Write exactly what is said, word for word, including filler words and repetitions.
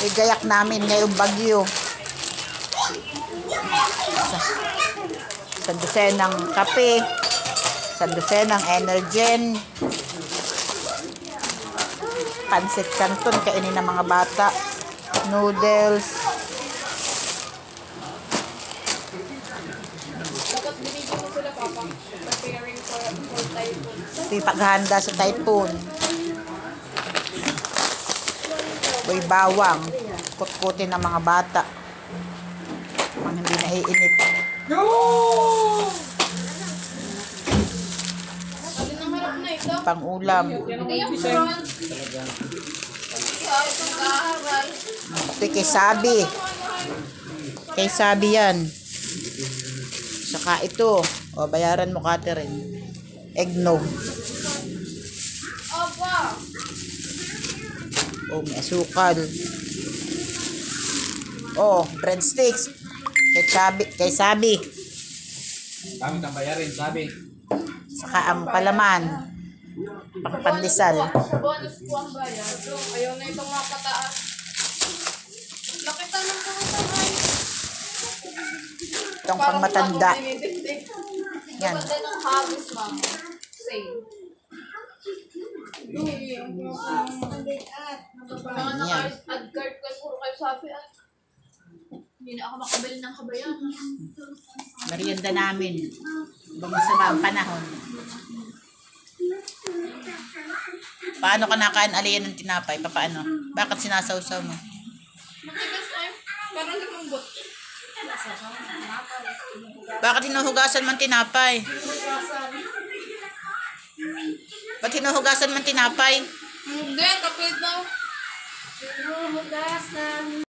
Igayak namin ngayong bagyo. Sa, sa dosenang kape, sa dosenang Energen, pansit canton kainin ng mga bata, noodles. Dapat binigyan mo sila, Papa. Preparing for, for typhoon. Ito yung paghahanda sa typhoon. Boy bawang, kutkutin ng mga bata. Mga hindi naiinip. Sabi ng harap na ito. Pang-ulam. Kaya front. Kaya itong kaaral. Ito kay Sabi. Kay Sabi yan. Saka ito. O, bayaran mo, Catherine. Eggnog. Opa. O, may asukal. O, breadsticks. Kay Sabi. Kay Sabi. Kami kang bayarin, sabi. Saka ang palaman. Pangpandesal. Bonus po ang bayad. Ayaw na itong mapataas. Nakita ng pangatangay. Itong pangmatanda. Yan. Ganda ng hagis, ma'am. Same. Mga naka-ad card ko, puro kayo sabi, ay, hindi na ako makabili ng kabayan. Merienda namin. Bumasama ang panahon. Paano ka nakain aliyan ng tinapay? Papaano? Bakit sinasawsaw mo? Matigas ay, parang lumambot. Bakit hinuhugasan man tinapay? Ba't hinuhugasan man tinapay? Hindi, kapit daw.